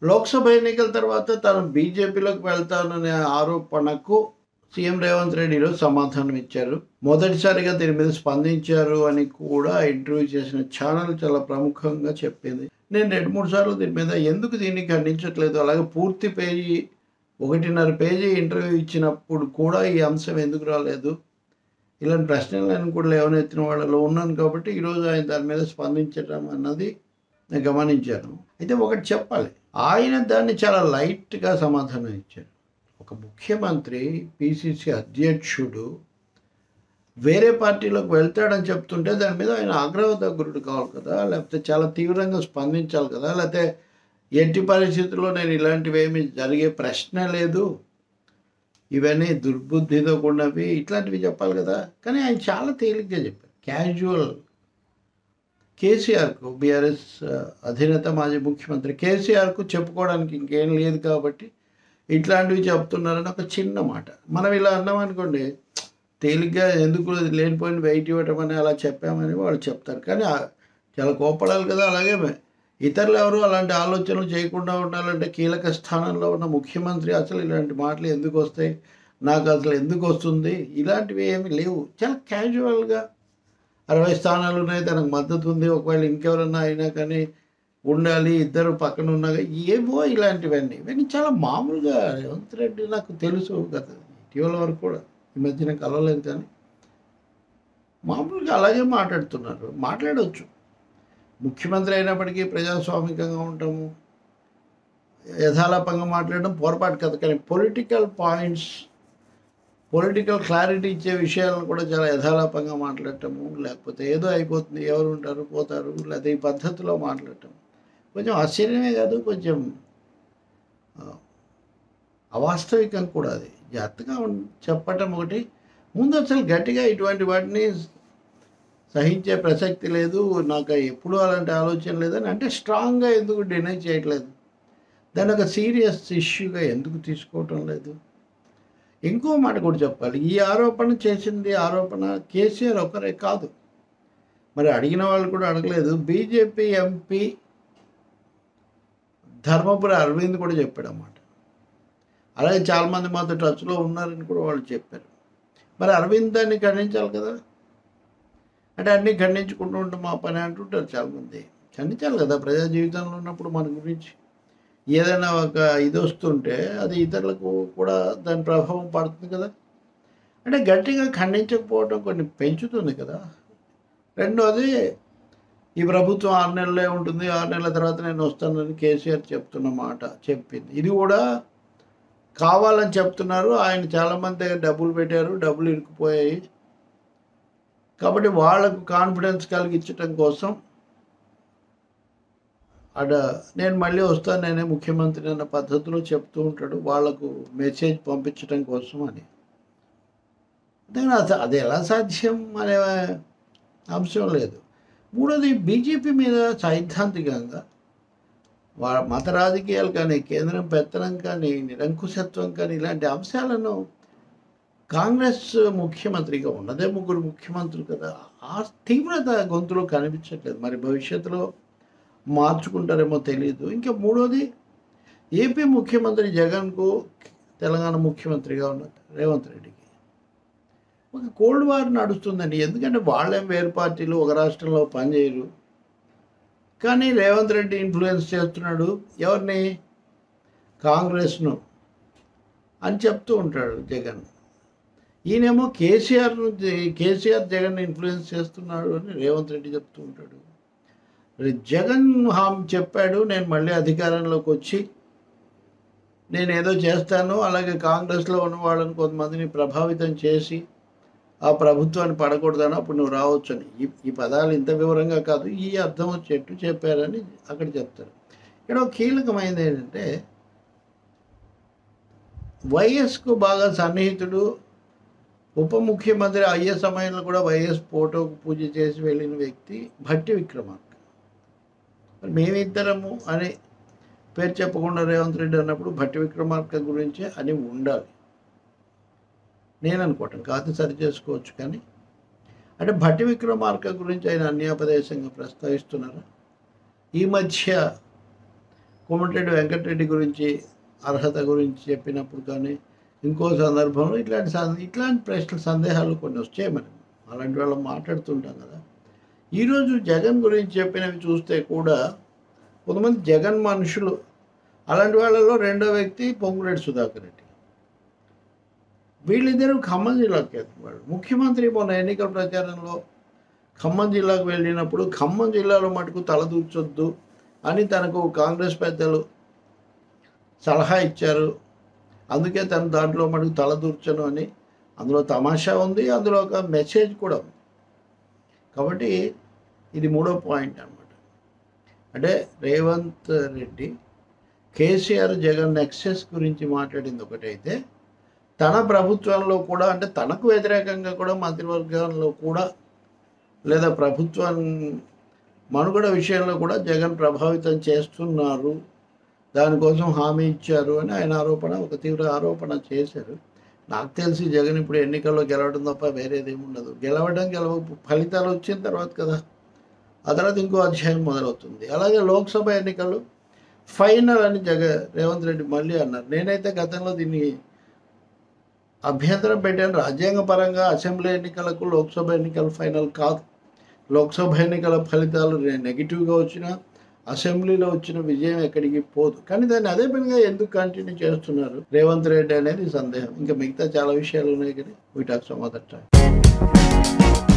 లోక్సభ ఎన్నికల తర్వాత తాను బీజేపీలోకి వెళ్తాననే ఆరోపణకు సీఎం రేవంత్ రెడ్డి ఈరోజు సమాధానం ఇచ్చారు. మొదటిసారిగా దీని మీద స్పందించారు అని కూడా ఇంటర్వ్యూ చేసిన ఛానల్ చాలా ప్రముఖంగా చెప్పింది. నేను 2-3 సార్లు దీని మీద ఎందుకు దీన్ని ఖండించట్లేదు, అలాగే పూర్తి పేజీ 1.5 పేజీ ఇంటర్వ్యూ ఇచ్చినప్పుడు కూడా ఈ అంశం ఎందుకు రాలేదు, ఇలాంటి ప్రశ్నలను కూడా లేవనెత్తిన వాళ్ళలో ఉన్నాను కాబట్టి ఈరోజు ఆయన దాని మీద స్పందించడం అన్నది నేను గమనించాను. అయితే ఒకటి చెప్పాలి, ఆయన దాన్ని చాలా లైట్గా సమాధానం ఇచ్చారు. ఒక ముఖ్యమంత్రి, పిసిసి అధ్యక్షుడు వేరే పార్టీలోకి వెళ్తాడని చెప్తుంటే దాని మీద ఆయన ఆగ్రహదగ్గురుడు కావాలి కదా, లేకపోతే చాలా తీవ్రంగా స్పందించాలి కదా, లేకపోతే ఎట్టి పరిస్థితుల్లో నేను ఇలాంటివి ఏమి జరిగే ప్రశ్న లేదు, ఇవన్నీ దుర్బుద్ధితో కూడినవి, ఇట్లాంటివి చెప్పాలి కదా. కానీ ఆయన చాలా తేలిగ్గా చెప్పారు, క్యాజువల్. కేసీఆర్కు, బీఆర్ఎస్ అధినేత మాజీ ముఖ్యమంత్రి కేసీఆర్కు చెప్పుకోవడానికి ఇంకేం లేదు కాబట్టి ఇట్లాంటివి చెప్తున్నారని ఒక చిన్న మాట. మనం ఇలా అన్నామనుకోండి, తేలిగ్గా ఎందుకు లేనిపోయిన వెయిట్ ఇవ్వటం అని అలా చెప్పామని వాళ్ళు చెప్తారు. కానీ చాలా కోపడాలి కదా. అలాగే ఇతరులు ఎవరు అలాంటి ఆలోచనలు చేయకుండా ఉండాలంటే కీలక స్థానంలో ఉన్న ముఖ్యమంత్రి అసలు ఇలాంటి మాటలు ఎందుకు వస్తాయి, నాకు అసలు ఎందుకు వస్తుంది, ఇలాంటివి ఏమి లేవు. చాలా క్యాజువల్గా 60 స్థానాలు ఉన్నాయి, తనకు మద్దతు ఉంది, ఒకవేళ ఇంకెవరన్నా అయినా కానీ ఉండాలి, ఇద్దరు పక్కన ఉన్నాగా, ఏవో ఇవన్నీ చాలా మామూలుగా. రేవంత్ రెడ్డి నాకు తెలుసు కదా, ఇటీవల వరకు కూడా ఈ మధ్యన కలవలేదు, కానీ మామూలుగా అలాగే మాట్లాడవచ్చు. ముఖ్యమంత్రి అయినప్పటికీ ప్రజాస్వామికంగా ఉంటాము, యథాలాపంగా మాట్లాడడం పొరపాటు కదా. కానీ పొలిటికల్ పాయింట్స్, పొలిటికల్ క్లారిటీ ఇచ్చే విషయాలను కూడా చాలా యథాలాపంగా మాట్లాడటము, లేకపోతే ఏదో అయిపోతుంది, ఎవరు ఉంటారు పోతారు, లేకపోతే ఈ పద్ధతిలో మాట్లాడటం కొంచెం ఆశ్చర్యమే కాదు, కొంచెం అవాస్తవికం కూడా. అది జాగ్రత్తగా చెప్పటం ఒకటి. ముందు అసలు గట్టిగా ఇటువంటి వాటిని సహించే ప్రసక్తి లేదు, నాకు ఎప్పుడూ అలాంటి ఆలోచన లేదని అంటే స్ట్రాంగ్గా ఎందుకు డినై చేయట్లేదు, దాన్ని ఒక సీరియస్ ఇష్యూగా ఎందుకు తీసుకోవటం లేదు. ఇంకో మాట కూడా చెప్పాలి, ఈ ఆరోపణ కేసీఆర్ ఒకరే కాదు, మరి అడిగిన వాళ్ళు కూడా అడగలేదు. బీజేపీ ఎంపీ ధర్మపురి అరవింద్ కూడా చెప్పాడు అన్నమాట. అలాగే చాలామంది మాతో టచ్లో ఉన్నారని కూడా వాళ్ళు చెప్పారు. మరి అరవింద్ దాన్ని ఖండించాలి కదా. అంటే అన్నీ ఖండించుకుంటూ ఉంటాం మా పని అంటుంటారు చాలామంది. ఖండించాలి కదా, ప్రజా జీవితంలో ఉన్నప్పుడు మన గురించి ఏదైనా ఒక ఇది వస్తుంటే అది ఇతరులకు కూడా దాని ప్రభావం పడుతుంది కదా. అంటే గట్టిగా ఖండించకపోవడం కొన్ని పెంచుతుంది కదా. రెండోది, ఈ ప్రభుత్వం 6 నెలలే ఉంటుంది, 6 నెలల తర్వాత నేను వస్తానని కేసీఆర్ చెప్పింది. ఇది కూడా కావాలని చెప్తున్నారు. ఆయన చాలామంది దగ్గర డబ్బులు పెట్టారు, డబ్బులు ఇరుక్కుపోయాయి కాబట్టి వాళ్ళకు కాన్ఫిడెన్స్ కలిగించడం కోసం నేను మళ్ళీ వస్తాను, నేనే ముఖ్యమంత్రి అన్న పద్ధతిలో చెప్తూ ఉంటాడు, వాళ్లకు మెసేజ్ పంపించడం కోసం అని. అది ఎలా సాధ్యం అనే అంశం లేదు. మూడోది, బీజేపీ మీద సైద్ధాంతికంగా మత రాజకీయాలు కానీ, కేంద్రం పెత్తనం కానీ, నిరంకుశత్వం కానీ, ఇలాంటి అంశాలను కాంగ్రెస్ ముఖ్యమంత్రిగా ఉన్నదే 3 ముఖ్యమంత్రులు కదా, ఆ తీవ్రత గొంతులో కనిపించట్లేదు. మరి భవిష్యత్తులో మార్చుకుంటారేమో తెలియదు. ఇంకా మూడోది, ఏపీ ముఖ్యమంత్రి జగన్కు తెలంగాణ ముఖ్యమంత్రిగా ఉన్న రేవంత్ రెడ్డికి ఒక కోల్డ్ వార్ నడుస్తుందండి. ఎందుకంటే వాళ్ళేం వేరు పార్టీలు ఒక రాష్ట్రంలో పనిచేయరు, కానీ రేవంత్ రెడ్డి ఇన్ఫ్లుయెన్స్ చేస్తున్నాడు ఎవరిని, కాంగ్రెస్ను అని చెప్తూ ఉంటాడు జగన్. ఈయనేమో కేసీఆర్ జగన్ ఇన్ఫ్లుయెన్స్ చేస్తున్నాడు అని రేవంత్ రెడ్డి చెప్తూ ఉంటాడు. జగన్ హామీ చెప్పాడు, నేను మళ్ళీ అధికారంలోకి వచ్చి నేనేదో చేస్తాను, అలాగే కాంగ్రెస్లో ఉన్న వాళ్ళని కొంతమందిని ప్రభావితం చేసి ఆ ప్రభుత్వాన్ని పడకూడదని అప్పుడు నువ్వు రావచ్చని. ఈ పదాలు ఇంత వివరంగా కాదు, ఈ అర్థం వచ్చేట్టు చెప్పారని అక్కడ చెప్తారు. ఇక్కడ ఒక కీలకమైనది ఏంటంటే, వైఎస్కు బాగా సన్నిహితుడు, ఉప ముఖ్యమంత్రి అయ్యే సమయంలో కూడా వైఎస్ ఫోటోకు పూజ చేసి వెళ్ళిన వ్యక్తి భట్టి విక్రమార్క. మరి మేమిద్దరము అని పేరు చెప్పకుండా రేవంత్ రెడ్డి అన్నప్పుడు భట్టి విక్రమార్క గురించే అని ఉండాలి, నేను అనుకోవటం కాదు, సరి చేసుకోవచ్చు. కానీ అంటే భట్టి విక్రమార్క గురించి ఆయన అన్యాపదేశంగా ప్రస్తావిస్తున్నారా? ఈ మధ్య కోమటిరెడ్డి వెంకటరెడ్డి గురించి అర్హత గురించి చెప్పినప్పుడు కానీ ఇంకో సందర్భంలో ఇట్లాంటి ప్రశ్నలు సందేహాలు కొన్ని వచ్చాయి. మనం అలాంటి వాళ్ళు మాట్లాడుతుంటాం కదా. ఈరోజు జగన్ గురించి చెప్పినవి చూస్తే కూడా కొంతమంది జగన్ మనుషులు, అలాంటి వాళ్ళలో రెండో వ్యక్తి పొంగులేటి సుధాకర్ రెడ్డి, వీళ్ళిద్దరూ ఖమ్మం జిల్లాకి ఎత్తుకున్నాడు. ముఖ్యమంత్రి మొన్న ఎన్నికల ప్రచారంలో ఖమ్మం జిల్లాకు వెళ్ళినప్పుడు ఖమ్మం జిల్లాలో మటుకు తలదూర్చొద్దు అని తనకు కాంగ్రెస్ పెద్దలు సలహా ఇచ్చారు. అందుకే తను దాంట్లో మటుకు తలదూర్చను అని. అందులో తమాషా ఉంది, అందులో ఒక మెసేజ్ కూడా ఉంది. కాబట్టి ఇది మూడో పాయింట్ అన్నమాట. అంటే రేవంత్ రెడ్డి కేసీఆర్ జగన్ నెక్సెస్ గురించి మాట్లాడింది ఒకటైతే, తన ప్రభుత్వంలో కూడా అంటే తనకు వ్యతిరేకంగా కూడా మంత్రివర్గంలో కూడా లేదా ప్రభుత్వం మనుగడ విషయంలో కూడా జగన్ ప్రభావితం చేస్తున్నారు, దానికోసం హామీ ఇచ్చారు అని ఆయన ఒక తీవ్ర ఆరోపణ చేశారు. నాకు తెలిసి జగన్ ఇప్పుడు ఎన్నికల్లో గెలవడం తప్ప వేరేదేమి ఉండదు. ఫలితాలు వచ్చిన తర్వాత కదా, ఆ తర్వాత ఇంకో అధ్యాయం మొదలవుతుంది. అలాగే లోక్సభ ఎన్నికలు ఫైనల్ అని రేవంత్ రెడ్డి మళ్ళీ అన్నారు. నేనైతే గతంలో దీన్ని అభ్యంతరం పెట్టాను. రాజ్యాంగపరంగా అసెంబ్లీ ఎన్నికలకు లోక్సభ ఎన్నికలు ఫైనల్ కాదు. లోక్సభ ఎన్నికల ఫలితాలు నెగిటివ్గా వచ్చినా అసెంబ్లీలో వచ్చిన విజయం ఎక్కడికి పోదు. కానీ దాన్ని అదే పనిగా ఎందుకు కంటిన్యూ చేస్తున్నారు రేవంత్ రెడ్డి అనేది సందేహం. ఇంకా మిగతా చాలా విషయాలు ఉన్నాయి కానీ వీటి సమాధానం